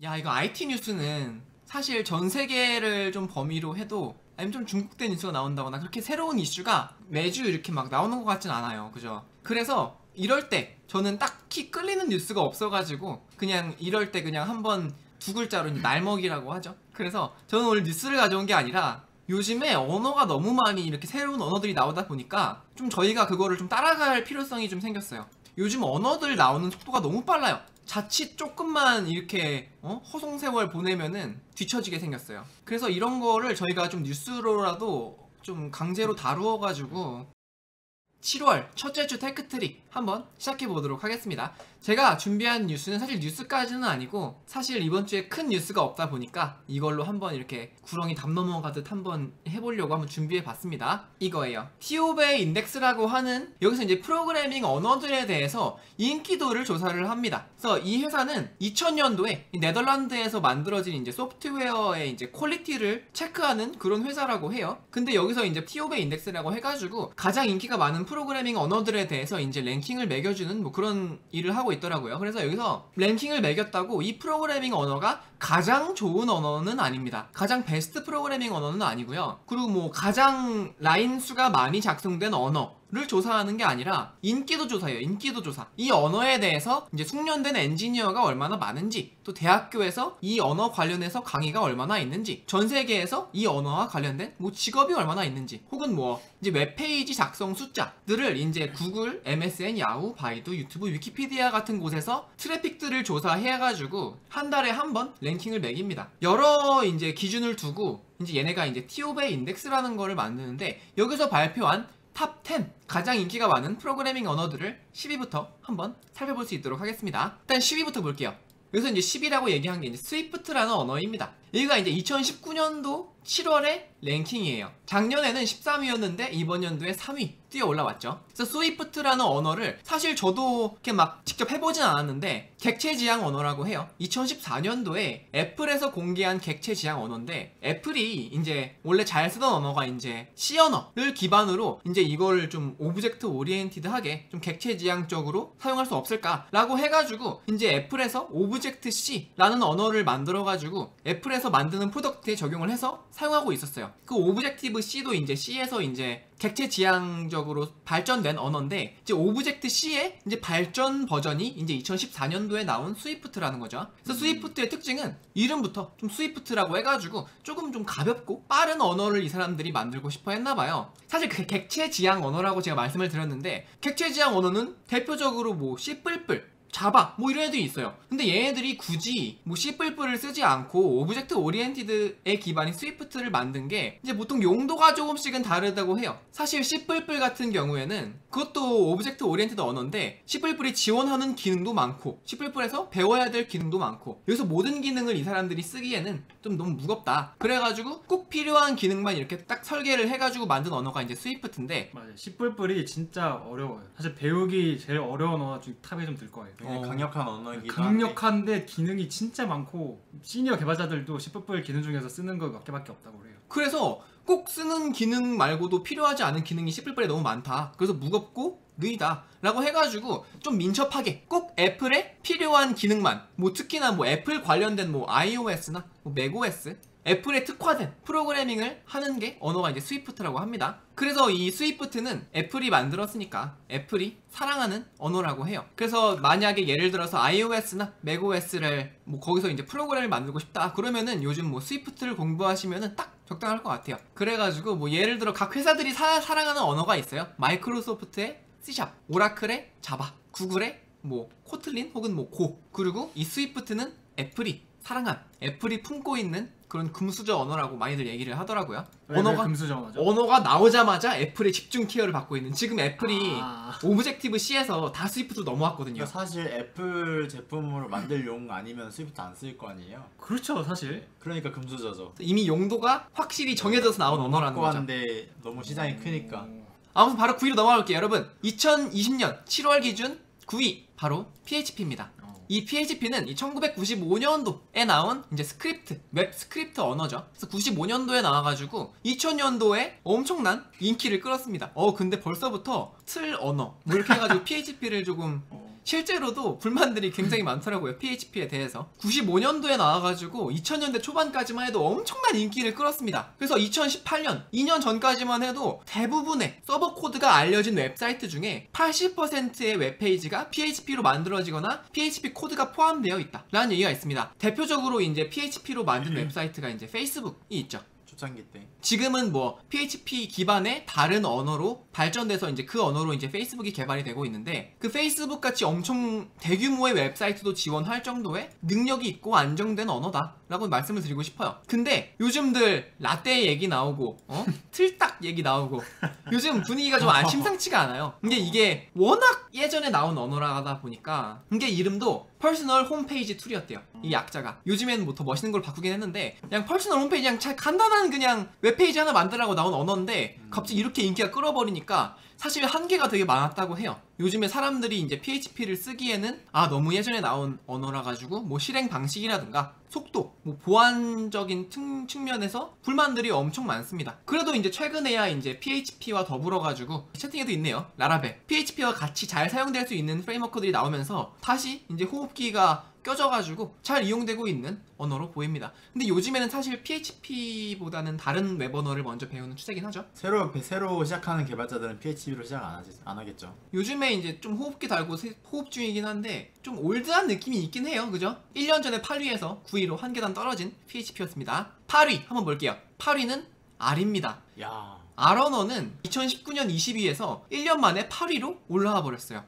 야, 이거 IT 뉴스는 사실 전 세계를 좀 범위로 해도 아니면 좀 중국된 뉴스가 나온다거나 그렇게 새로운 이슈가 매주 이렇게 막 나오는 것 같진 않아요. 그죠? 그래서 이럴 때 저는 딱히 끌리는 뉴스가 없어가지고 그냥 이럴 때 그냥 한번 두 글자로 날먹이라고 하죠. 그래서 저는 오늘 뉴스를 가져온 게 아니라 요즘에 언어가 너무 많이 이렇게 새로운 언어들이 나오다 보니까 좀 저희가 그거를 좀 따라갈 필요성이 좀 생겼어요. 요즘 언어들 나오는 속도가 너무 빨라요. 자칫 조금만 이렇게 허송세월 보내면은 뒤처지게 생겼어요. 그래서 이런 거를 저희가 좀 뉴스로라도 좀 강제로 다루어가지고 7월 첫째 주 테크트릭 한번 시작해 보도록 하겠습니다. 제가 준비한 뉴스는 사실 뉴스까지는 아니고 사실 이번 주에 큰 뉴스가 없다 보니까 이걸로 한번 이렇게 구렁이 담 넘어가듯 한번 해보려고 한번 준비해 봤습니다. 이거예요. 티오베이 인덱스라고 하는 여기서 이제 프로그래밍 언어들에 대해서 인기도를 조사를 합니다. 그래서 이 회사는 2000년도에 네덜란드에서 만들어진 이제 소프트웨어의 이제 퀄리티를 체크하는 그런 회사라고 해요. 근데 여기서 이제 티오베이 인덱스라고 해가지고 가장 인기가 많은 프로그래밍 언어들에 대해서 이제 랭킹을 매겨주는 뭐 그런 일을 하고 있더라고요. 그래서 여기서 랭킹을 매겼다고 이 프로그래밍 언어가 가장 좋은 언어는 아닙니다. 가장 베스트 프로그래밍 언어는 아니고요. 그리고 뭐 가장 라인 수가 많이 작성된 언어를 조사하는 게 아니라 인기도 조사예요. 인기도 조사. 이 언어에 대해서 이제 숙련된 엔지니어가 얼마나 많은지, 또 대학교에서 이 언어 관련해서 강의가 얼마나 있는지, 전 세계에서 이 언어와 관련된 뭐 직업이 얼마나 있는지, 혹은 뭐 이제 웹페이지 작성 숫자들을 이제 구글, MSN, 야후, 바이두, 유튜브, 위키피디아 같은 곳에서 트래픽들을 조사해가지고 한 달에 한 번 랭킹을 매깁니다. 여러 이제 기준을 두고 이제 얘네가 이제 티오베이 인덱스라는 거를 만드는데 여기서 발표한 탑 10 가장 인기가 많은 프로그래밍 언어들을 10위부터 한번 살펴볼 수 있도록 하겠습니다. 일단 10위부터 볼게요. 여기서 이제 10위라고 얘기한 게 이제 스위프트라는 언어입니다. 여기가 이제 2019년도 7월에 랭킹이에요. 작년에는 13위였는데 이번 연도에 3위 뛰어 올라왔죠. 그래서 스위프트라는 언어를 사실 저도 이렇게 막 직접 해보진 않았는데 객체 지향 언어라고 해요. 2014년도에 애플에서 공개한 객체 지향 언어인데 애플이 이제 원래 잘 쓰던 언어가 이제 C 언어를 기반으로 이제 이걸 좀 오브젝트 오리엔티드하게 좀 객체 지향적으로 사용할 수 없을까라고 해가지고 이제 애플에서 오브젝트 C라는 언어를 만들어가지고 애플에서 만드는 프로덕트에 적용을 해서 사용하고 있었어요. 그 오브젝티브 C도 이제 C에서 이제 객체 지향적으로 발전된 언어인데 이제 오브젝트 C의 이제 발전 버전이 이제 2014년도에 나온 스위프트라는 거죠. 그래서 스위프트의 특징은 이름부터 좀 스위프트라고 해가지고 조금 좀 가볍고 빠른 언어를 이 사람들이 만들고 싶어 했나봐요. 사실 그 객체 지향 언어라고 제가 말씀을 드렸는데 객체 지향 언어는 대표적으로 뭐 C++, 자바 뭐 이런 애들이 있어요. 근데 얘네들이 굳이 뭐 C++를 쓰지 않고 오브젝트 오리엔티드의 기반인 스위프트를 만든 게 이제 보통 용도가 조금씩은 다르다고 해요. 사실 C++ 같은 경우에는 그것도 오브젝트 오리엔티드 언어인데 C++이 지원하는 기능도 많고 C++에서 배워야 될 기능도 많고 여기서 모든 기능을 이 사람들이 쓰기에는 좀 너무 무겁다. 그래가지고 꼭 필요한 기능만 이렇게 딱 설계를 해가지고 만든 언어가 이제 스위프트인데 맞아요. C++이 진짜 어려워요. 사실 배우기 제일 어려운 언어 중 탑에 좀 들 거예요. 강력한 언어이기도 강력한데 기능이 진짜 많고 시니어 개발자들도 C++ 기능 중에서 쓰는 거 몇 개밖에 없다고 그래요. 그래서 꼭 쓰는 기능 말고도 필요하지 않은 기능이 C++에 너무 많다. 그래서 무겁고 느리다 라고 해가지고 좀 민첩하게 꼭 애플에 필요한 기능만 뭐 특히나 뭐 애플 관련된 뭐 iOS나 뭐 macOS 애플에 특화된 프로그래밍을 하는 게 언어가 이제 스위프트라고 합니다. 그래서 이 스위프트는 애플이 만들었으니까 애플이 사랑하는 언어라고 해요. 그래서 만약에 예를 들어서 iOS나 macOS를 뭐 거기서 이제 프로그램을 만들고 싶다 그러면은 요즘 뭐 스위프트를 공부하시면은 딱 적당할 것 같아요. 그래가지고 뭐 예를 들어 각 회사들이 사랑하는 언어가 있어요. 마이크로소프트의 C#, 오라클의 자바, 구글의 뭐 코틀린 혹은 뭐 고. 그리고 이 스위프트는 애플이 사랑한, 애플이 품고 있는 그런 금수저 언어라고 많이들 얘기를 하더라고요. 언어가 금수저 언어죠? 언어가 나오자마자 애플의 집중 케어를 받고 있는 지금 애플이 오브젝티브 C에서 다 스위프트로 넘어왔거든요. 그러니까 사실 애플 제품으로 만들 용 아니면 스위프트 안 쓸 거 아니에요? 그렇죠 사실. 그러니까 금수저죠. 이미 용도가 확실히 정해져서 나온 언어라는 거죠. 한데 너무 시장이 크니까. 아무튼 바로 9위로 넘어갈게요. 여러분 2020년 7월 기준 9위 바로 PHP입니다. 이 PHP는 1995년도에 나온 이제 스크립트, 웹 스크립트 언어죠. 그래서 95년도에 나와가지고 2000년도에 엄청난 인기를 끌었습니다. 근데 벌써부터 틀 언어 뭐 이렇게 해가지고 PHP를 조금 실제로도 불만들이 굉장히 많더라고요. PHP에 대해서. 95년도에 나와가지고 2000년대 초반까지만 해도 엄청난 인기를 끌었습니다. 그래서 2018년, 2년 전까지만 해도 대부분의 서버 코드가 알려진 웹사이트 중에 80%의 웹페이지가 PHP로 만들어지거나 PHP 코드가 포함되어 있다 라는 얘기가 있습니다. 대표적으로 이제 PHP로 만든 웹사이트가 이제 페이스북이 있죠. 초창기 때. 지금은 뭐 PHP 기반의 다른 언어로 발전돼서 이제 그 언어로 이제 페이스북이 개발이 되고 있는데, 그 페이스북 같이 엄청 대규모의 웹사이트도 지원할 정도의 능력이 있고 안정된 언어다라고 말씀을 드리고 싶어요. 근데 요즘들 라떼 얘기 나오고 틀딱 얘기 나오고 요즘 분위기가 좀 심상치가 않아요. 근데 이게 워낙 예전에 나온 언어라다 보니까, 이게 이름도 퍼스널 홈페이지 툴이었대요. 이 약자가. 요즘에는 뭐 더 멋있는 걸 바꾸긴 했는데 그냥 퍼스널 홈페이지, 그냥 잘 간단한 그냥 웹페이지 하나 만들라고 나온 언어인데 갑자기 이렇게 인기가 끌어버리니까 사실 한계가 되게 많았다고 해요. 요즘에 사람들이 이제 PHP를 쓰기에는 너무 예전에 나온 언어라 가지고 뭐 실행 방식이라든가 속도, 뭐 보안적인 측면에서 불만들이 엄청 많습니다. 그래도 이제 최근에야 이제 PHP와 더불어 가지고 채팅에도 있네요. 라라벨. PHP와 같이 잘 사용될 수 있는 프레임워크들이 나오면서 다시 이제 호흡기가 껴져가지고 잘 이용되고 있는 언어로 보입니다. 근데 요즘에는 사실 PHP보다는 다른 웹 언어를 먼저 배우는 추세긴 하죠. 새로 시작하는 개발자들은 PHP로 시작 안 하겠죠. 요즘에 이제 좀 호흡기 달고 호흡 중이긴 한데 좀 올드한 느낌이 있긴 해요. 그죠? 1년 전에 8위에서 9위로 한 계단 떨어진 PHP였습니다. 8위 한번 볼게요. 8위는 R입니다. 야. R 언어는 2019년 20위에서 1년 만에 8위로 올라와 버렸어요.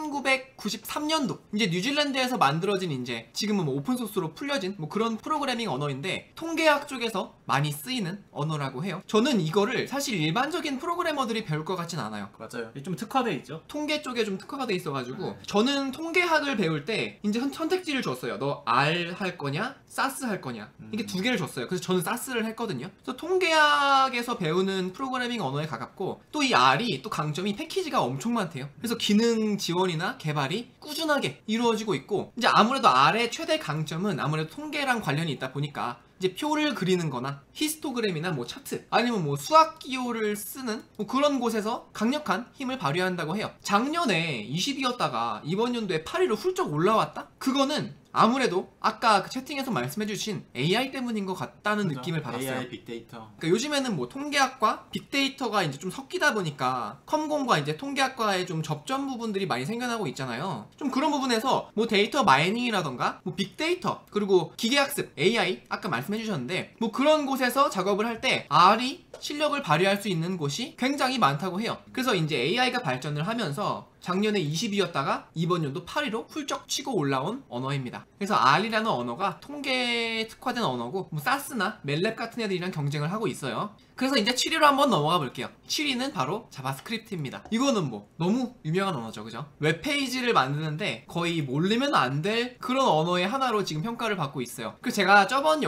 1993년도 이제 뉴질랜드에서 만들어진 이제 지금은 뭐 오픈소스로 풀려진 뭐 그런 프로그래밍 언어인데 통계학 쪽에서 많이 쓰이는 언어라고 해요. 저는 이거를 사실 일반적인 프로그래머들이 배울 것 같진 않아요. 맞아요. 좀 특화돼 있죠. 통계 쪽에 좀 특화가 돼 있어가지고 저는 통계학을 배울 때 이제 선택지를 줬어요. 너 R 할 거냐 사스 할 거냐, 이게 두 개를 줬어요. 그래서 저는 사스를 했거든요. 그래서 통계학에서 배우는 프로그래밍 언어에 가깝고, 또 이 R이 또 강점이 패키지가 엄청 많대요. 그래서 기능 지원이나 개발이 꾸준하게 이루어지고 있고, 이제 아무래도 R의 최대 강점은 아무래도 통계랑 관련이 있다 보니까 이제 표를 그리는 거나 히스토그램이나 뭐 차트, 아니면 뭐 수학 기호를 쓰는 뭐 그런 곳에서 강력한 힘을 발휘한다고 해요. 작년에 20위였다가 이번 연도에 8위로 훌쩍 올라왔다? 그거는 아무래도 아까 그 채팅에서 말씀해주신 AI 때문인 것 같다는 그렇죠. 느낌을 받았어요. AI 빅데이터. 그러니까 요즘에는 뭐 통계학과 빅데이터가 이제 좀 섞이다 보니까 컴공과 이제 통계학과의 좀 접점 부분들이 많이 생겨나고 있잖아요. 좀 그런 부분에서 뭐 데이터 마이닝이라던가 뭐 빅데이터, 그리고 기계학습, AI 아까 말씀해주셨는데 뭐 그런 곳에서 작업을 할 때 R이 실력을 발휘할 수 있는 곳이 굉장히 많다고 해요. 그래서 이제 AI가 발전을 하면서 작년에 20위였다가 이번 연도 8위로 훌쩍 치고 올라온 언어입니다. 그래서 R이라는 언어가 통계에 특화된 언어고, 뭐 사스나 멜랩 같은 애들이랑 경쟁을 하고 있어요. 그래서 이제 7위로 한번 넘어가 볼게요. 7위는 바로 자바스크립트입니다. 이거는 뭐 너무 유명한 언어죠, 그죠? 웹페이지를 만드는데 거의 모르면 안 될 그런 언어의 하나로 지금 평가를 받고 있어요. 그래서 제가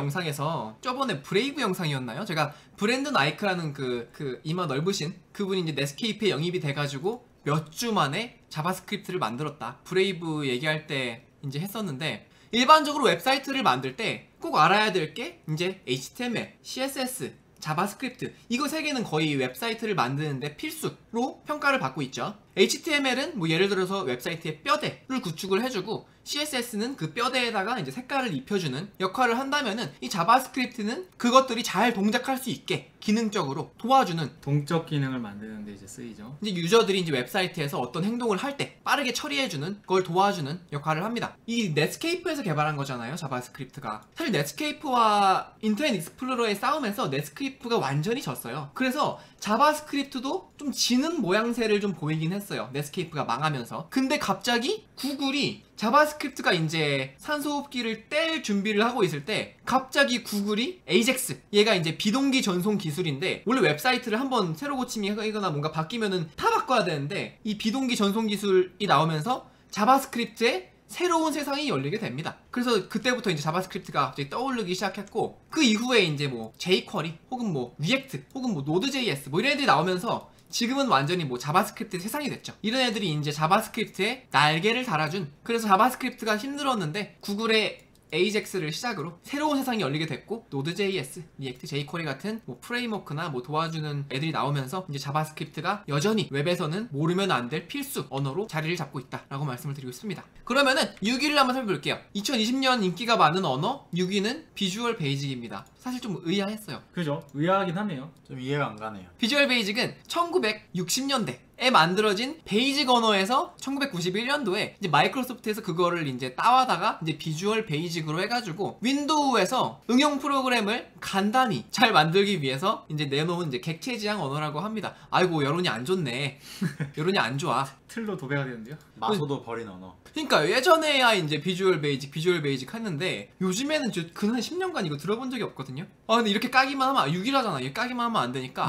저번에 브레이브 영상이었나요? 제가 브랜든 아이크라는 그 이마 넓으신 그분이 이제 넷스케이프에 영입이 돼가지고 몇 주 만에 자바스크립트를 만들었다, 브레이브 얘기할 때 이제 했었는데, 일반적으로 웹사이트를 만들 때 꼭 알아야 될 게 이제 HTML, CSS, 자바스크립트, 이거 세 개는 거의 웹사이트를 만드는데 필수로 평가를 받고 있죠. HTML은 뭐 예를 들어서 웹사이트의 뼈대를 구축을 해주고, CSS는 그 뼈대에다가 이제 색깔을 입혀주는 역할을 한다면은, 이 자바스크립트는 그것들이 잘 동작할 수 있게 기능적으로 도와주는, 동적 기능을 만드는 데 이제 쓰이죠. 이제 유저들이 이제 웹사이트에서 어떤 행동을 할 때 빠르게 처리해주는 걸 도와주는 역할을 합니다. 이 넷스케이프에서 개발한 거잖아요, 자바스크립트가. 사실 넷스케이프와 인터넷 익스플로러의 싸움에서 넷스케이프가 완전히 졌어요. 그래서 자바스크립트도 좀 지는 모양새를 좀 보이긴 했어요, 넷스케이프가 망하면서. 근데 갑자기 구글이 자바스크립트가 이제 산소호흡기를 뗄 준비를 하고 있을 때 갑자기 구글이 AJAX, 얘가 이제 비동기 전송 기술인데, 원래 웹사이트를 한번 새로 고침이거나 뭔가 바뀌면은 다 바꿔야 되는데, 이 비동기 전송 기술이 나오면서 자바스크립트에 새로운 세상이 열리게 됩니다. 그래서 그때부터 이제 자바스크립트가 갑자기 떠오르기 시작했고, 그 이후에 이제 뭐 jQuery 혹은 뭐 React 혹은 뭐 Node.js 뭐 이런 애들이 나오면서 지금은 완전히 뭐 자바스크립트의 세상이 됐죠. 이런 애들이 이제 자바스크립트에 날개를 달아준, 그래서 자바스크립트가 힘들었는데 구글의 AJAX를 시작으로 새로운 세상이 열리게 됐고 Node.js, React, jQuery 같은 뭐 프레임워크나 뭐 도와주는 애들이 나오면서 이제 자바스크립트가 여전히 웹에서는 모르면 안 될 필수 언어로 자리를 잡고 있다라고 말씀을 드리고 있습니다. 그러면은 6위를 한번 살펴볼게요. 2020년 인기가 많은 언어 6위는 비주얼 베이직입니다. 사실 좀 의아했어요. 그죠? 의아하긴 하네요. 좀 이해가 안 가네요. 비주얼 베이직은 1960년대에 만들어진 베이직 언어에서 1991년도에 이제 마이크로소프트에서 그거를 이제 따와다가 이제 비주얼 베이직으로 해가지고 윈도우에서 응용 프로그램을 간단히 잘 만들기 위해서 이제 내놓은 이제 객체 지향 언어라고 합니다. 아이고 여론이 안 좋네. 여론이 안 좋아. 틀로 도배가 되는데요. 마소도 버린 언어. 그러니까 예전에야 이제 비주얼 베이직 했는데 요즘에는 저 근한 10년간 이거 들어본 적이 없거든요. 아 근데 이렇게 까기만 하면 6이라잖아. 이렇게 까기만 하면 안 되니까.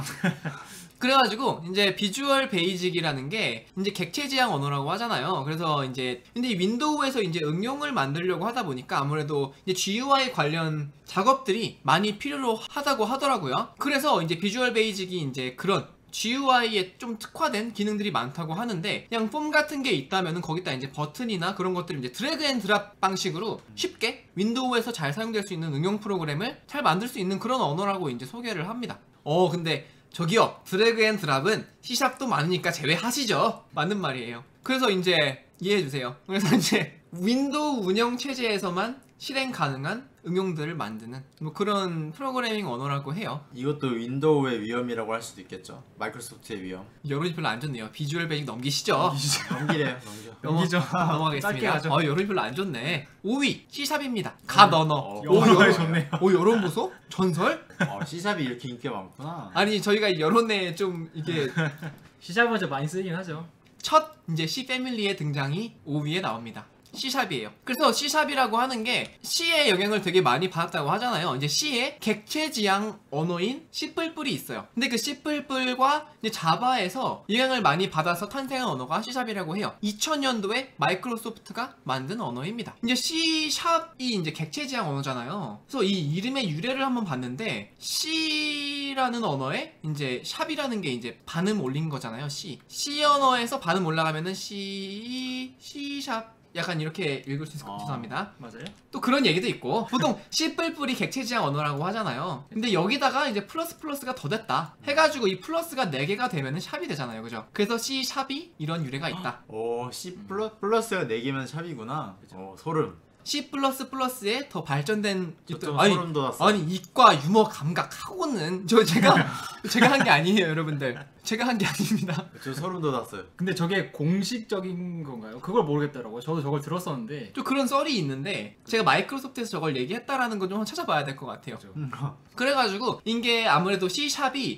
그래가지고 이제 비주얼 베이직이라는 게 이제 객체 지향 언어라고 하잖아요. 그래서 이제 근데 윈도우에서 이제 응용을 만들려고 하다 보니까 아무래도 이제 GUI 관련 작업들이 많이 필요로 하다고 하더라고요. 그래서 이제 비주얼 베이직이 이제 그런 GUI에 좀 특화된 기능들이 많다고 하는데 그냥 폼 같은 게 있다면은 거기다 이제 버튼이나 그런 것들을 이제 드래그 앤 드랍 방식으로 쉽게 윈도우에서 잘 사용될 수 있는 응용 프로그램을 잘 만들 수 있는 그런 언어라고 이제 소개를 합니다. 근데 저기요, 드래그 앤 드랍은 C샵도 많으니까 제외하시죠. 맞는 말이에요. 그래서 이제 이해해주세요. 그래서 이제 윈도우 운영 체제에서만 실행 가능한 응용들을 만드는 뭐 그런 프로그래밍 언어라고 해요. 이것도 윈도우의 위험이라고 할 수도 있겠죠. 마이크로소프트의 위험. 여론이 별로 안 좋네요. 비주얼 베이직 넘기시죠. 넘기래요. 넘겨. 넘기죠. 짧게 넘어가겠습니다. 가죠. 여론이 별로 안 좋네. 5위 C샵입니다. 갓 언어. 언어에 좋네요. 여론 보소? 전설? C샵이 이렇게 인기가 많구나. 아니 저희가 여론에 좀 이게 C샵은 좀 많이 쓰이긴 하죠. 첫 이제 C 패밀리의 등장이 5위에 나옵니다. C샵이에요. 그래서 C샵이라고 하는 게 C의 영향을 되게 많이 받았다고 하잖아요. 이제 C의 객체 지향 언어인 C++이 있어요. 근데 그 C++과 이제 자바에서 영향을 많이 받아서 탄생한 언어가 C샵이라고 해요. 2000년도에 마이크로소프트가 만든 언어입니다. 이제 C샵이 이제 객체 지향 언어잖아요. 그래서 이 이름의 유래를 한번 봤는데 C라는 언어에 이제 샵이라는 게 이제 반음 올린 거잖아요. C 언어에서 반음 올라가면은 C샵 약간 이렇게 읽을 수 있을 것 같아요. 죄송합니다. 맞아요? 또 그런 얘기도 있고 보통 C++이 객체 지향 언어라고 하잖아요. 근데 여기다가 이제 플러스가 더 됐다 해가지고 이 플러스가 4개가 되면은 샵이 되잖아요. 그죠? 그래서 C 샵이 이런 유래가 있다. C 플러스가 4개면 샵이구나. 소름. C++에 더 발전된 좀 아니, 소름 돋았어. 아니 이과 유머 감각하고는 제가 한 게 아니에요, 여러분들. 제가 한 게 아닙니다. 저 소름 돋았어요. 근데 저게 공식적인 건가요? 그걸 모르겠더라고요. 저도 저걸 들었었는데. 좀 그런 썰이 있는데 제가 마이크로소프트에서 저걸 얘기했다라는 건 좀 찾아봐야 될 것 같아요. 그래가지고 이게 아무래도 C샵이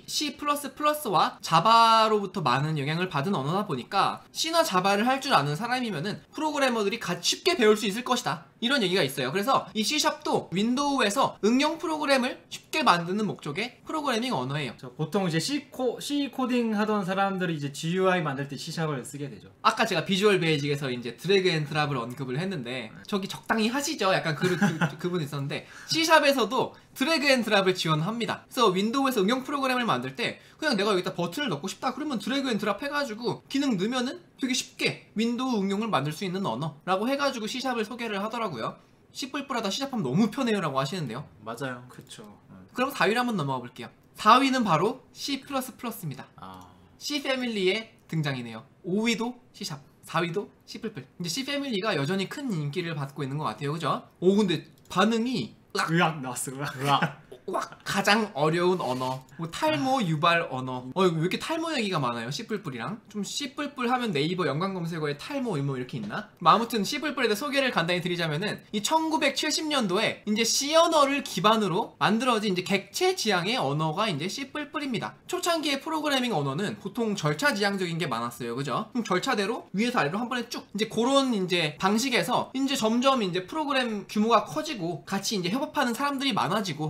C++와 자바로부터 많은 영향을 받은 언어다 보니까 C나 자바를 할 줄 아는 사람이면은 프로그래머들이 쉽게 배울 수 있을 것이다. 이런 얘기가 있어요. 그래서 이 C샵도 윈도우에서 응용 프로그램을 쉽게 만드는 목적의 프로그래밍 언어예요. 보통 이제 C 코딩 하던 사람들이 이제 GUI 만들 때 C샵을 쓰게 되죠. 아까 제가 비주얼 베이직에서 이제 드래그 앤 드랍을 언급을 했는데 저기 적당히 하시죠. 약간 그분 있었는데 C샵에서도 드래그 앤 드랍을 지원합니다. 그래서 윈도우에서 응용 프로그램을 만들 때 그냥 내가 여기다 버튼을 넣고 싶다 그러면 드래그 앤 드랍 해가지고 기능 넣으면은 되게 쉽게 윈도우 응용을 만들 수 있는 언어라고 해가지고 C샵을 소개를 하더라고요. C++하다 C샵 하면 너무 편해요 라고 하시는데요. 맞아요. 그렇죠. 그럼 4위를 한번 넘어가 볼게요. 4위는 바로 C++입니다. C 패밀리의 등장이네요. 5위도 C샵, 4위도 C++. 이제 C 패밀리가 여전히 큰 인기를 받고 있는 것 같아요. 그죠? 근데 반응이 으악 나왔어. 으악. 가장 어려운 언어, 뭐 탈모 유발 언어. 왜 이렇게 탈모 얘기가 많아요? C++이랑 좀 C++ 하면 네이버 연관 검색어에 탈모 뭐 이렇게 있나? 아무튼 C++에 대해 소개를 간단히 드리자면은 이 1970년도에 이제 C 언어를 기반으로 만들어진 이제 객체 지향의 언어가 이제 C++입니다. 초창기의 프로그래밍 언어는 보통 절차 지향적인 게 많았어요. 그죠? 그럼 절차대로 위에서 아래로 한 번에 쭉 이제 그런 이제 방식에서 이제 점점 이제 프로그램 규모가 커지고 같이 이제 협업하는 사람들이 많아지고 이제 C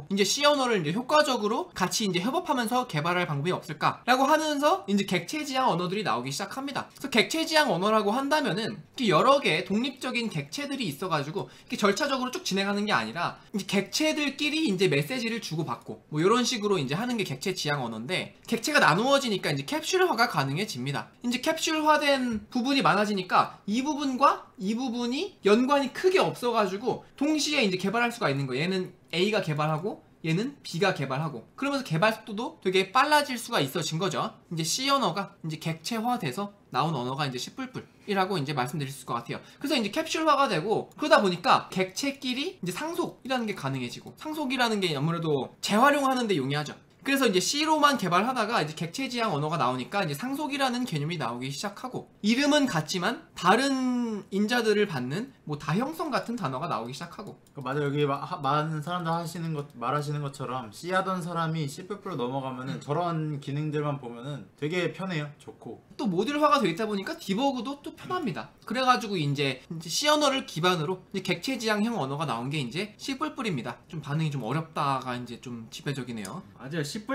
언어를 이제 효과적으로 같이 이제 협업하면서 개발할 방법이 없을까라고 하면서 이제 객체지향 언어들이 나오기 시작합니다. 그래서 객체지향 언어라고 한다면은 이렇게 여러 개의 독립적인 객체들이 있어가지고 이렇게 절차적으로 쭉 진행하는 게 아니라 이제 객체들끼리 이제 메시지를 주고받고 뭐 이런 식으로 이제 하는 게 객체지향 언어인데, 객체가 나누어지니까 이제 캡슐화가 가능해집니다. 이제 캡슐화된 부분이 많아지니까 이 부분과 이 부분이 연관이 크게 없어가지고 동시에 이제 개발할 수가 있는 거예요. 얘는 A가 개발하고 얘는 B가 개발하고, 그러면서 개발 속도도 되게 빨라질 수가 있어진 거죠. 이제 C 언어가 이제 객체화돼서 나온 언어가 이제 C++이라고 이제 말씀드릴 수 있을 것 같아요. 그래서 이제 캡슐화가 되고, 그러다 보니까 객체끼리 이제 상속이라는 게 가능해지고, 상속이라는 게 아무래도 재활용하는 데 용이하죠. 그래서 이제 C로만 개발하다가 이제 객체지향 언어가 나오니까 이제 상속이라는 개념이 나오기 시작하고, 이름은 같지만 다른 인자들을 받는 뭐 다형성 같은 단어가 나오기 시작하고. 맞아, 여기 많은 사람들 말하시는 것처럼 C 하던 사람이 C++로 넘어가면은 저런 기능들만 보면은 되게 편해요. 좋고. 또 모듈화가 되어 있다 보니까 디버그도 또 편합니다. 그래가지고 이제 C 언어를 기반으로 이제 객체지향형 언어가 나온 게 이제 C++입니다. 좀 반응이 좀 어렵다가 이제 좀 지배적이네요. 맞아요. C++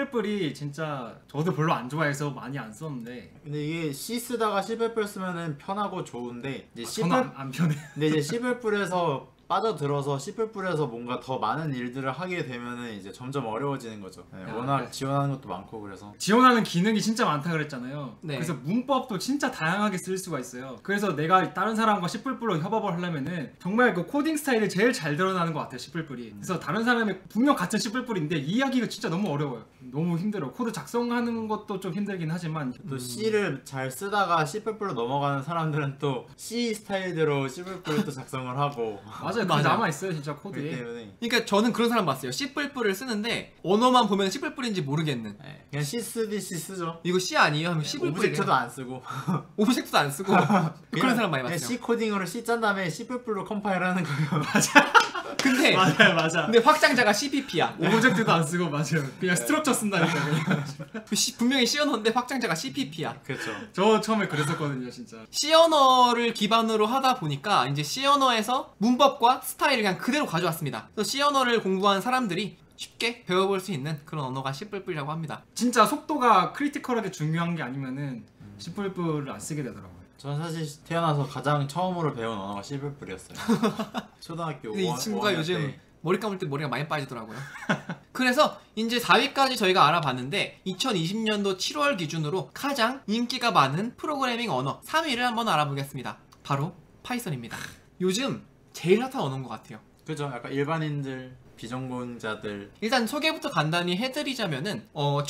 진짜 저도 별로 안 좋아해서 많이 안 썼는데. 근데 이게 C 쓰다가 C++ 쓰면은 편하고 좋은데 이제 저는 안 편해. 근데 이제 C++에서 빠져들어서 C++에서 뭔가 더 많은 일들을 하게 되면은 이제 점점 어려워지는 거죠. 네, 야, 워낙 네. 지원하는 것도 많고 그래서. 지원하는 기능이 진짜 많다 그랬잖아요. 네. 그래서 문법도 진짜 다양하게 쓸 수가 있어요. 그래서 내가 다른 사람과 C++로 협업을 하려면은 정말 그 코딩 스타일이 제일 잘 드러나는 것 같아요, C++이. 그래서 다른 사람이 분명 같은 C++인데 이해하기가 진짜 너무 어려워요. 너무 힘들어. 코드 작성하는 것도 좀 힘들긴 하지만 또 C를 잘 쓰다가 C++로 넘어가는 사람들은 또 C 스타일대로 C++를 또 작성을 하고. 맞아요. 그게 맞아요. 남아있어요, 진짜 그렇기 코드에. 때문에 그러니까 저는 그런 사람 봤어요. C++를 쓰는데 언어만 보면 C++인지 모르겠는. 네, 그냥 C 쓰듯이 쓰죠. 이거 C 아니에요? 하면 C++. 오브젝트도 안 쓰고 오브젝트도 안 쓰고 그런 사람 많이 그냥 봤어요. C 코딩으로 C 짠 다음에 C++로 컴파일하는 거예요. 근데 맞아. 근데 확장자가 CPP야. 오브젝트도 안 쓰고 맞아요. 그냥 스트럭처 쓴다니까 그냥. 분명히 C 언어인데 확장자가 CPP야. 그렇죠. 저 처음에 그랬었거든요, 진짜. C 언어를 기반으로 하다 보니까 이제 C 언어에서 문법과 스타일을 그냥 그대로 가져왔습니다. 그래서 C 언어를 공부한 사람들이 쉽게 배워볼 수 있는 그런 언어가 C++이라고 합니다. 진짜 속도가 크리티컬하게 중요한 게 아니면은 C++를 안 쓰게 되더라고요. 전 사실 태어나서 가장 처음으로 배운 언어가 C++였어요. 초등학교 근데 이 5, 친구가 5학년 요즘 때. 머리 감을 때 머리가 많이 빠지더라고요. 그래서 이제 4위까지 저희가 알아봤는데 2020년도 7월 기준으로 가장 인기가 많은 프로그래밍 언어 3위를 한번 알아보겠습니다. 바로 파이썬입니다. 요즘 제일 핫한 언어인 것 같아요. 그죠? 약간 일반인들, 비전공자들. 일단 소개부터 간단히 해드리자면은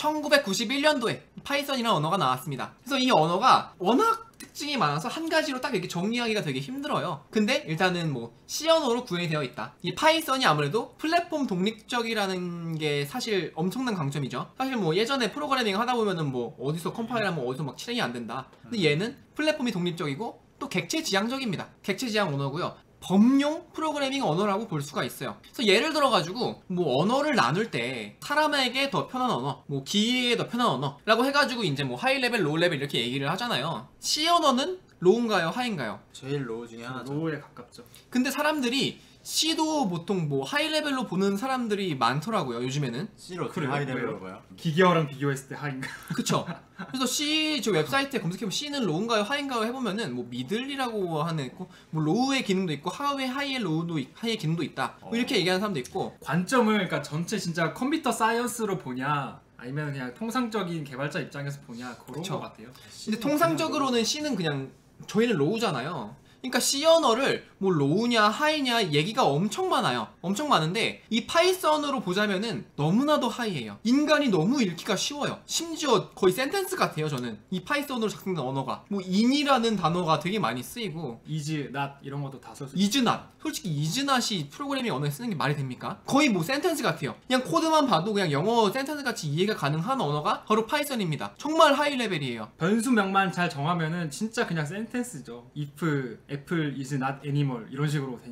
1991년도에 파이썬이라는 언어가 나왔습니다. 그래서 이 언어가 워낙 특징이 많아서 한 가지로 딱 이렇게 정리하기가 되게 힘들어요. 근데 일단은 뭐 C 언어로 구현이 되어 있다. 이 파이썬이 아무래도 플랫폼 독립적이라는 게 사실 엄청난 강점이죠. 사실 뭐 예전에 프로그래밍 하다 보면은 뭐 어디서 컴파일하면 어디서 막 실행이 안 된다. 근데 얘는 플랫폼이 독립적이고 또 객체 지향적입니다. 객체 지향 언어고요. 범용 프로그래밍 언어라고 볼 수가 있어요. 그래서 예를 들어가지고 뭐 언어를 나눌 때 사람에게 더 편한 언어, 뭐 기계에 더 편한 언어라고 해가지고 이제 뭐 하이 레벨, 로우 레벨 이렇게 얘기를 하잖아요. C 언어는 로우인가요, 하이인가요? 제일 로우 중에 하나죠. 로우에 가깝죠. 근데 사람들이 C도 보통 뭐 하이 레벨로 보는 사람들이 많더라고요, 요즘에는. C로 어떻게 그래요? 하이 레벨로 왜요? 봐요? 기계어랑 비교했을 때 하인가? 그쵸? 그래서 C 저 웹사이트에 검색해보면 C는 로우인가요, 하이인가요 해보면은 뭐 미들이라고 하는 있고 뭐 로우의 기능도 있고 하이의 로우도 하이의 기능도 있다. 뭐 이렇게 얘기하는 사람도 있고. 관점을 그러니까 전체 진짜 컴퓨터 사이언스로 보냐 아니면 그냥 통상적인 개발자 입장에서 보냐 그런 그쵸. 것 같아요. 근데 통상적으로는 C는 그냥 저희는 로우잖아요. 그러니까 C 언어를 뭐 로우냐 하이냐 얘기가 엄청 많아요. 엄청 많은데 이 파이썬으로 보자면은 너무나도 하이예요. 인간이 너무 읽기가 쉬워요. 심지어 거의 센텐스 같아요. 저는 이 파이썬으로 작성된 언어가 뭐 in이라는 단어가 되게 많이 쓰이고 이즈, 낫 이런 것도 다 써서 이즈낫, 솔직히 이즈낫이 프로그래밍 언어에 쓰는 게 말이 됩니까? 거의 뭐 센텐스 같아요. 그냥 코드만 봐도 그냥 영어 센텐스 같이 이해가 가능한 언어가 바로 파이썬입니다. 정말 하이 레벨이에요. 변수명만 잘 정하면은 진짜 그냥 센텐스죠. if apple is not animal 이런 식으로 되니까요.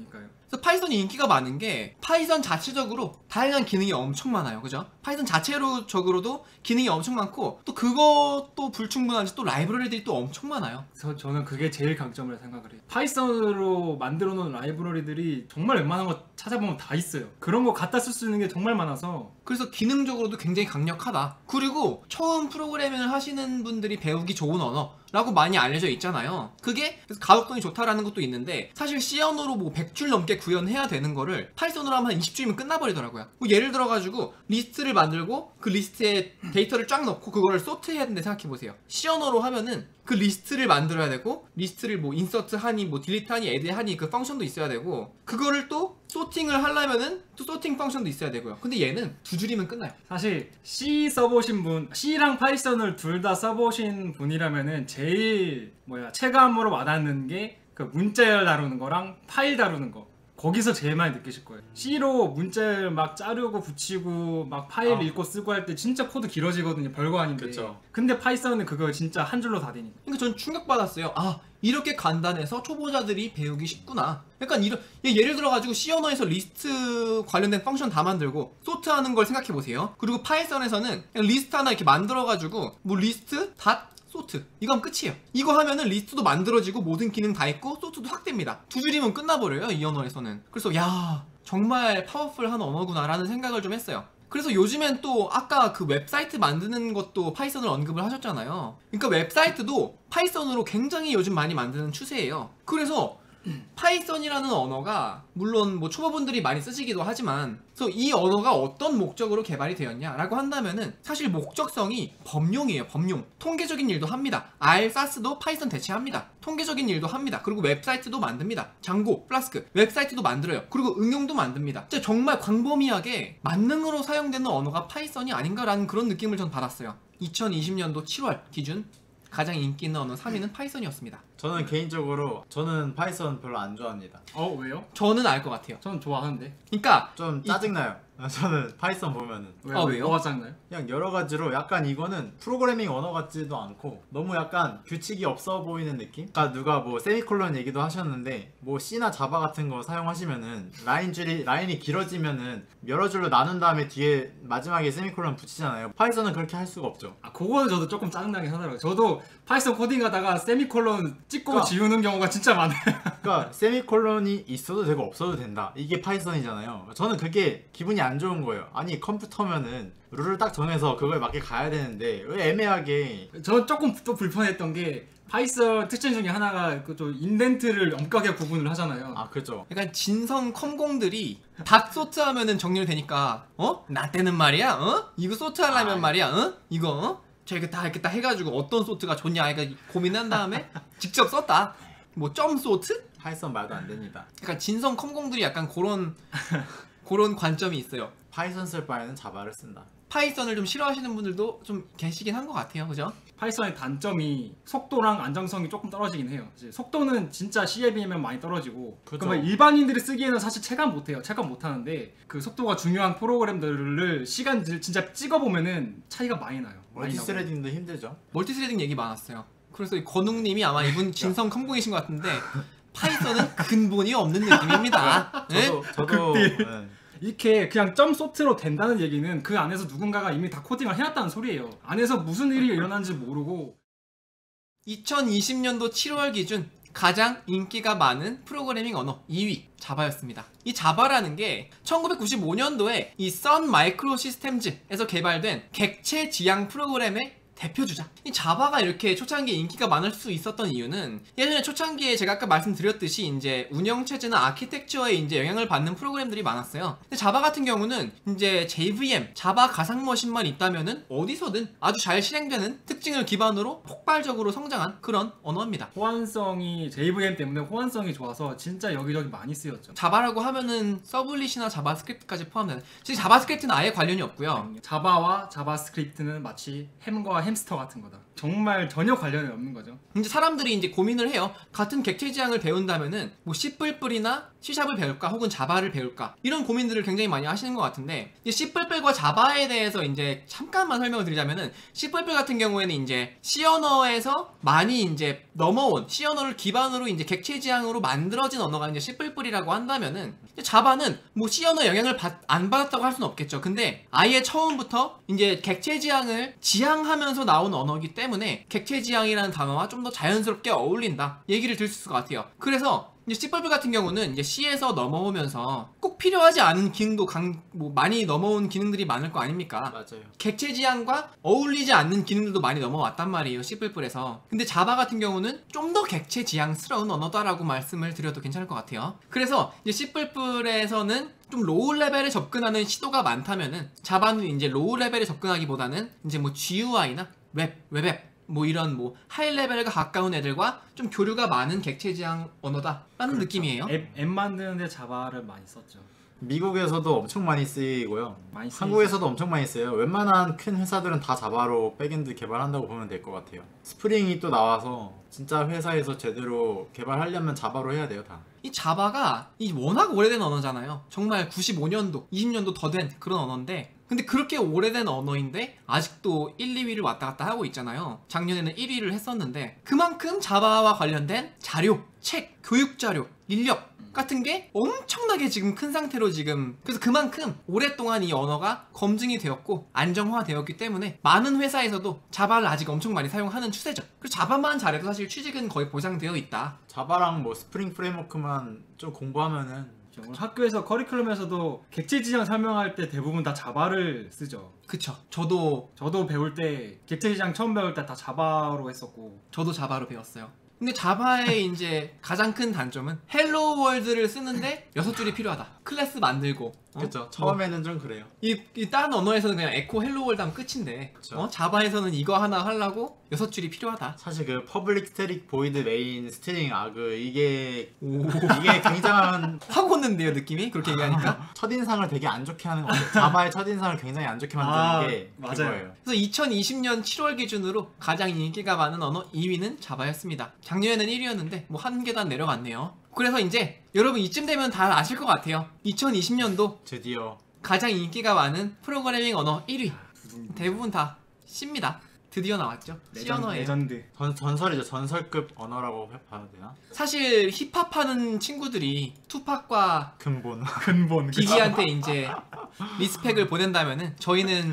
그래서 파이썬이 인기가 많은 게 파이썬 자체적으로 다양한 기능이 엄청 많아요. 그죠? 파이썬 자체적으로도 기능이 엄청 많고 또 그것도 불충분한지 또 라이브러리들이 또 엄청 많아요. 그래서 저는 그게 제일 강점이라 생각을 해요. 파이썬으로 만들어 놓은 라이브러리들이 정말 웬만한 거 찾아보면 다 있어요. 그런 거 갖다 쓸 수 있는 게 정말 많아서 그래서 기능적으로도 굉장히 강력하다. 그리고 처음 프로그래밍을 하시는 분들이 배우기 좋은 언어라고 많이 알려져 있잖아요. 그게 그래서 가독성이 좋다라는 것도 있는데 사실 C 언어로 뭐 100줄 넘게 구현해야 되는 거를 파이썬으로 하면 한 20줄이면 끝나버리더라고요. 뭐 예를 들어가지고 리스트를 만들고 그 리스트에 데이터를 쫙 넣고 그거를 소트해야 되는데 생각해보세요. C 언어로 하면은 그 리스트를 만들어야 되고 리스트를 뭐 인서트 하니 뭐 딜리트 하니 애드 하니 그 펑션도 있어야 되고 그거를 또 소팅을 하려면은 또 소팅 펑션도 있어야 되고요. 근데 얘는 두 줄이면 끝나요. 사실 C 써보신 분, C랑 파이썬을 둘 다 써보신 분이라면은 제일 체감으로 와닿는 게 그 문자열 다루는 거랑 파일 다루는 거. 거기서 제일 많이 느끼실 거예요. C로 문자열 막 자르고 붙이고 막 파일 읽고 쓰고 할 때 진짜 코드 길어지거든요. 별거 아닌데. 그쵸. 근데 파이썬은 그거 진짜 한 줄로 다 되니까. 그러니까 전 충격받았어요. 아, 이렇게 간단해서 초보자들이 배우기 쉽구나. 약간 예를 들어가지고 C 언어에서 리스트 관련된 펑션 다 만들고 소트하는 걸 생각해보세요. 그리고 파이썬에서는 그냥 리스트 하나 이렇게 만들어가지고 뭐 리스트 닷 소트 이거 하면 끝이에요. 이거 하면은 리스트도 만들어지고 모든 기능 다 있고 소트도 확 됩니다. 두 줄이면 끝나버려요, 이 언어에서는. 그래서 야, 정말 파워풀한 언어구나 라는 생각을 좀 했어요. 그래서 요즘엔 또 아까 그 웹사이트 만드는 것도 파이썬을 언급을 하셨잖아요. 그러니까 웹사이트도 파이썬으로 굉장히 요즘 많이 만드는 추세예요. 그래서 파이썬이라는 언어가 물론 뭐 초보분들이 많이 쓰시기도 하지만 그래서 이 언어가 어떤 목적으로 개발이 되었냐라고 한다면은 사실 목적성이 범용이에요. 범용. 통계적인 일도 합니다. R, SAS도 파이썬 대체합니다. 통계적인 일도 합니다. 그리고 웹사이트도 만듭니다. 장고, 플라스크 웹사이트도 만들어요. 그리고 응용도 만듭니다. 진짜 정말 광범위하게 만능으로 사용되는 언어가 파이썬이 아닌가라는 그런 느낌을 전 받았어요. 2020년도 7월 기준 가장 인기 있는 언어 3위는 파이썬이었습니다. 저는 개인적으로 저는 파이썬 별로 안 좋아합니다. 왜요? 저는 알 것 같아요. 저는 좋아하는데. 그러니까 좀 짜증나요. 저는 파이썬 보면은 왜요? 뭐가 짱나요? 그냥 여러 가지로 약간 이거는 프로그래밍 언어 같지도 않고 너무 약간 규칙이 없어 보이는 느낌? 아까 누가 뭐 세미콜론 얘기도 하셨는데 뭐 C나 자바 같은 거 사용하시면은 라인이 길어지면은 여러 줄로 나눈 다음에 뒤에 마지막에 세미콜론 붙이잖아요. 파이썬은 그렇게 할 수가 없죠. 그거는 저도 조금 짜증나긴 하더라고요. 저도 파이썬 코딩하다가 세미콜론 찍고 그러니까. 지우는 경우가 진짜 많아요. 그러니까 세미콜론이 있어도 되고 없어도 된다. 이게 파이썬이잖아요. 저는 그게 기분이 안 좋은 거예요. 아니 컴퓨터면은 룰을 딱 정해서 그거에 맞게 가야 되는데 왜 애매하게. 저는 조금 또 불편했던 게 파이썬 특징 중에 하나가 그 좀 인덴트를 엄격하게 구분을 하잖아요. 아 그죠. 약간 진성 컴공들이 닷 소트 하면은 정렬되니까 나 때는 말이야 이거 소트 하려면 말이야 이거 이렇게 다 해가지고 어떤 소트가 좋냐 그러니까 고민한 다음에 직접 썼다. 뭐 점 소트? 파이썬 말도 안 됩니다. 그러니까 진성 컴공들이 약간 그런 관점이 있어요. 파이썬 쓸 바에는 자바를 쓴다. 파이썬을 좀 싫어하시는 분들도 좀 계시긴 한 것 같아요. 그죠? 파이썬의 단점이 속도랑 안정성이 조금 떨어지긴 해요. 이제 속도는 진짜 C에 비하면 많이 떨어지고 그죠. 그러면 일반인들이 쓰기에는 사실 체감 못해요. 체감 못하는데 그 속도가 중요한 프로그램들을 시간 진짜 찍어보면은 차이가 많이 나요. 많이 나고. 멀티스레딩도 힘들죠. 멀티스레딩 얘기 많았어요. 그래서 이 건웅님이 아마 이분 진성 컴공이신 것 같은데 파이썬은 근본이 없는 느낌입니다. 네? 저도 극딜. 이렇게 그냥 점 소트로 된다는 얘기는 그 안에서 누군가가 이미 다 코딩을 해놨다는 소리예요. 안에서 무슨 일이 일어나는지 모르고. 2020년도 7월 기준 가장 인기가 많은 프로그래밍 언어 2위 자바였습니다. 이 자바라는 게 1995년도에 이 선 마이크로 시스템즈에서 개발된 객체 지향 프로그램의 대표주자. 이 자바가 이렇게 초창기에 인기가 많을 수 있었던 이유는 예전에 초창기에 제가 아까 말씀드렸듯이 이제 운영체제나 아키텍처에 이제 영향을 받는 프로그램들이 많았어요. 근데 자바 같은 경우는 이제 JVM, 자바 가상머신만 있다면은 어디서든 아주 잘 실행되는 특징을 기반으로 폭발적으로 성장한 그런 언어입니다. 호환성이 JVM 때문에 호환성이 좋아서 진짜 여기저기 많이 쓰였죠. 자바라고 하면은 서블릿이나 자바스크립트까지 포함되는. 사실 자바스크립트는 아예 관련이 없고요. 자바와 자바스크립트는 마치 햄과 햄스터 같은 거다. 정말 전혀 관련이 없는 거죠. 이제 사람들이 이제 고민을 해요. 같은 객체지향을 배운다면은 뭐 C++이나 C샵을 배울까 혹은 자바를 배울까 이런 고민들을 굉장히 많이 하시는 것 같은데, 이 C++과 자바에 대해서 이제 잠깐만 설명을 드리자면은, C++ 같은 경우에는 이제 C 언어에서 많이 이제 넘어온 C 언어를 기반으로 이제 객체지향으로 만들어진 언어가 이제 C++이라고 한다면은, 자바는 뭐 C 언어 영향을 안 받았다고 할 수는 없겠죠. 근데 아예 처음부터 이제 객체지향을 지향하면서 나온 언어이기 때문에 객체지향이라는 단어와 좀 더 자연스럽게 어울린다 얘기를 드릴 수 있을 것 같아요. 그래서 이제 C++ 같은 경우는 이제 C에서 넘어오면서 꼭 필요하지 않은 기능도 뭐 많이 넘어온 기능들이 많을 거 아닙니까? 맞아요. 객체지향과 어울리지 않는 기능들도 많이 넘어왔단 말이에요, C++에서. 근데 자바 같은 경우는 좀 더 객체지향스러운 언어다라고 말씀을 드려도 괜찮을 것 같아요. 그래서 이제 C++에서는 좀 로우 레벨에 접근하는 시도가 많다면은, 자바는 이제 로우 레벨에 접근하기보다는 이제 뭐 GUI나 웹앱 뭐 이런 뭐 하이 레벨과 가까운 애들과 좀 교류가 많은 객체지향 언어다라는 그렇죠. 느낌이에요. 앱 만드는데 자바를 많이 썼죠. 미국에서도 엄청 많이 쓰이고요. 많이 쓰이죠. 한국에서도 엄청 많이 써요. 웬만한 큰 회사들은 다 자바로 백엔드 개발한다고 보면 될 것 같아요. 스프링이 또 나와서 진짜 회사에서 제대로 개발하려면 자바로 해야 돼요, 다. 이 자바가 이 워낙 오래된 언어잖아요. 정말 95년도, 20년도 더 된 그런 언어인데, 근데 그렇게 오래된 언어인데 아직도 1, 2위를 왔다 갔다 하고 있잖아요. 작년에는 1위를 했었는데, 그만큼 자바와 관련된 자료, 책, 교육 자료, 인력 같은 게 엄청나게 지금 큰 상태로 지금, 그래서 그만큼 오랫동안 이 언어가 검증이 되었고 안정화되었기 때문에 많은 회사에서도 자바를 아직 엄청 많이 사용하는 추세죠. 그래서 자바만 잘해도 사실 취직은 거의 보장되어 있다. 자바랑 뭐 스프링 프레임워크만 좀 공부하면은 오늘 학교에서 커리큘럼에서도 객체지향 설명할 때 대부분 다 자바를 쓰죠. 그쵸. 저도 배울 때 객체지향 처음 배울 때 다 자바로 했었고. 자바로 배웠어요. 근데 자바의 이제 가장 큰 단점은 헬로 월드를 쓰는데 6줄이 필요하다. 클래스 만들고. 그쵸. 처음에는 좀 그래요. 이 다른 언어에서는 그냥 에코 헬로 월드 하면 끝인데, 그쵸. 자바에서는 이거 하나 하려고 6줄이 필요하다. 사실 그 퍼블릭 스태틱 보이드 메인 스트링 아그 이게 굉장한 확 오는데요, 느낌이? 그렇게 얘기하니까. 첫인상을 되게 안 좋게 하는 것 같아요. 자바의 첫인상을 굉장히 안 좋게 만드는 게 맞아요. 그거예요. 그래서 2020년 7월 기준으로 가장 인기가 많은 언어 2위는 자바였습니다. 작년에는 1위였는데 뭐 한 계단 내려갔네요. 그래서 이제 여러분 이쯤 되면 다 아실 것 같아요. 2020년도 드디어 가장 인기가 많은 프로그래밍 언어 1위. 대부분 다 C입니다. 드디어 나왔죠. C 언어예요. 레전드. 전설이죠. 전설급 언어라고 봐도 되나? 사실 힙합하는 친구들이 투팍과 근본. 근본. 비기한테 이제 리스펙을 보낸다면은, 저희는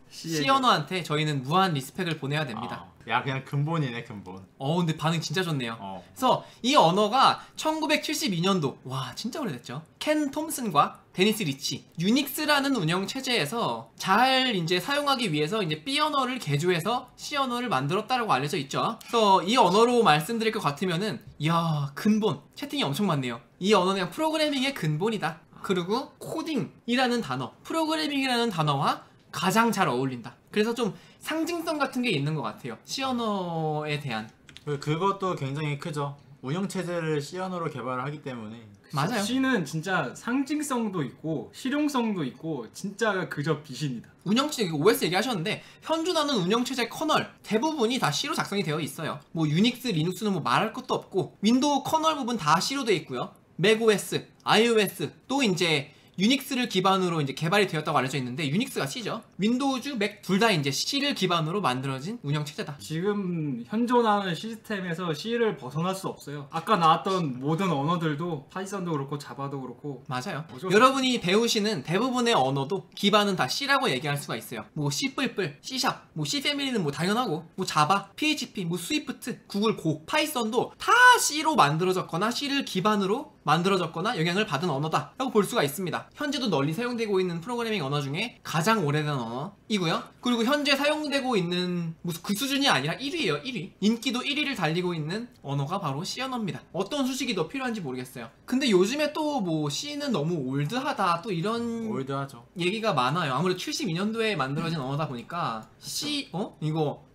C 언어한테 저희는 무한 리스펙을 보내야 됩니다. 야 그냥 근본이네 근본. 근데 반응 진짜 좋네요. 그래서 이 언어가 1972년도, 와 진짜 오래됐죠. 켄 톰슨과 데니스 리치, 유닉스라는 운영 체제에서 잘 이제 사용하기 위해서 이제 B 언어를 개조해서 C 언어를 만들었다라고 알려져 있죠. 그래서 이 언어로 말씀드릴 것 같으면은, 이야 근본, 채팅이 엄청 많네요. 이 언어는 그냥 프로그래밍의 근본이다. 그리고 코딩이라는 단어, 프로그래밍이라는 단어와 가장 잘 어울린다. 그래서 좀 상징성 같은 게 있는 것 같아요, C 언어에 대한. 그것도 굉장히 크죠. 운영체제를 C 언어로 개발을 하기 때문에. 맞아요. C는 진짜 상징성도 있고 실용성도 있고 진짜 그저 빛입니다. 운영체제, OS 얘기하셨는데 현존하는 운영체제 커널 대부분이 다 C로 작성이 되어 있어요. 뭐 유닉스, 리눅스는 뭐 말할 것도 없고, 윈도우 커널 부분 다 C로 되어 있고요. 맥OS, iOS 또 이제 유닉스를 기반으로 이제 개발이 되었다고 알려져 있는데, 유닉스가 C죠. 윈도우즈, 맥 둘 다 이제 C를 기반으로 만들어진 운영 체제다. 지금 현존하는 시스템에서 C를 벗어날 수 없어요. 아까 나왔던 모든 언어들도 파이썬도 그렇고 자바도 그렇고. 맞아요. 어쩔 수 여러분이 배우시는 대부분의 언어도 기반은 다 C라고 얘기할 수가 있어요. 뭐 C++, C#, 뭐 C 패밀리는 뭐 당연하고, 뭐 자바, PHP, 뭐 스위프트, 구글 고, 파이썬도 다 C로 만들어졌거나 C를 기반으로 만들어졌거나 영향을 받은 언어다 라고 볼 수가 있습니다. 현재도 널리 사용되고 있는 프로그래밍 언어 중에 가장 오래된 언어이고요. 그리고 현재 사용되고 있는 무슨 그 수준이 아니라 1위예요. 1위. 인기도 1위를 달리고 있는 언어가 바로 C 언어입니다. 어떤 수식이 더 필요한지 모르겠어요. 근데 요즘에 또 뭐 C는 너무 올드하다 또 이런 올드하죠. 얘기가 많아요. 아무래도 72년도에 만들어진 언어다 보니까 이거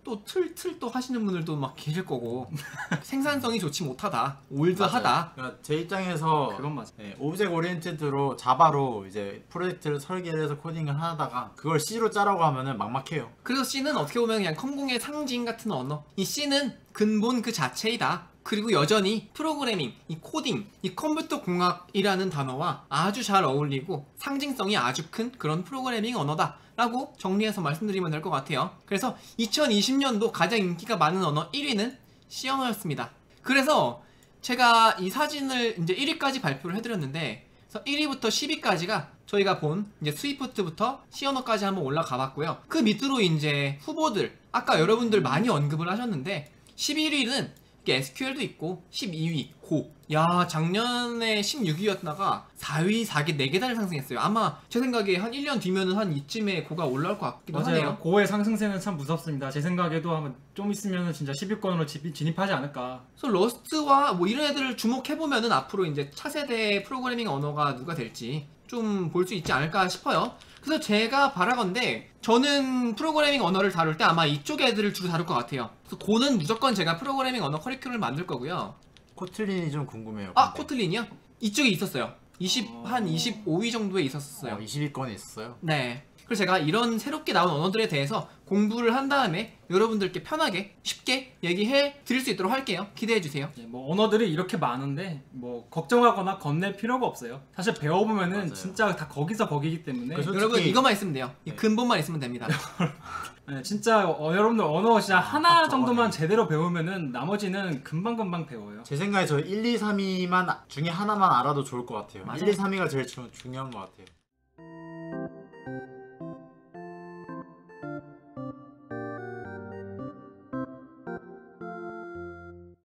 또 틀 또 하시는 분들도 막 계실 거고 생산성이 좋지 못하다, 올드하다. 그러니까 제 입장에서 그건 맞아. 오브젝트 오리엔티드로 자바로 이제 프로젝트를 설계를 해서 코딩을 하다가 그걸 C로 짜라고 하면은 막막해요. 그래서 C는 어떻게 보면 그냥 컴공의 상징 같은 언어. 이 C는 근본 그 자체이다. 그리고 여전히 프로그래밍, 이 코딩, 이 컴퓨터 공학이라는 단어와 아주 잘 어울리고 상징성이 아주 큰 그런 프로그래밍 언어다 라고 정리해서 말씀드리면 될 것 같아요. 그래서 2020년도 가장 인기가 많은 언어 1위는 C 언어였습니다. 그래서 제가 이 사진을 이제 1위까지 발표를 해드렸는데, 그래서 1위부터 10위까지가 저희가 본 이제 스위프트부터 C 언어까지 한번 올라가 봤고요. 그 밑으로 이제 후보들, 아까 여러분들 많이 언급을 하셨는데 11위는 SQL도 있고 12위 고. 야, 작년에 16위였다가 4위, 4개, 4개 단을 상승했어요. 아마 제 생각에 한 1년 뒤면은 한 이쯤에 고가 올라올 것 같기도 맞아요. 하네요. 고의 상승세는 참 무섭습니다. 제 생각에도 한번 좀 있으면 진짜 10위권으로 진입하지 않을까. 그래서 러스트와 뭐 이런 애들을 주목해보면은 앞으로 이제 차세대 프로그래밍 언어가 누가 될지 좀 볼 수 있지 않을까 싶어요. 그래서 제가 바라건대 저는 프로그래밍 언어를 다룰 때 아마 이쪽 애들을 주로 다룰 것 같아요. 그래서 고는 무조건 제가 프로그래밍 언어 커리큘럼을 만들 거고요. 코틀린이 좀 궁금해요. 아, 근데. 코틀린이요? 이쪽에 있었어요. 한 25위 정도에 있었어요. 20위권에 있었어요? 네. 그래서 제가 이런 새롭게 나온 언어들에 대해서 공부를 한 다음에 여러분들께 편하게 쉽게 얘기해 드릴 수 있도록 할게요. 기대해 주세요. 뭐 언어들이 이렇게 많은데 뭐 걱정하거나 겁낼 필요가 없어요. 사실 배워보면은 맞아요. 진짜 다 거기서 거기기 때문에 그래서 여러분 솔직히- 이것만 있으면 돼요. 이 네. 근본만 있으면 됩니다. 네, 진짜 여러분들 언어 진짜 하나 딱 정도만 적어내. 제대로 배우면은 나머지는 금방금방 배워요. 제 생각에 저 1, 2, 3위만 중에 하나만 알아도 좋을 것 같아요. 맞아요. 1, 2, 3위가 제일 중요한 것 같아요.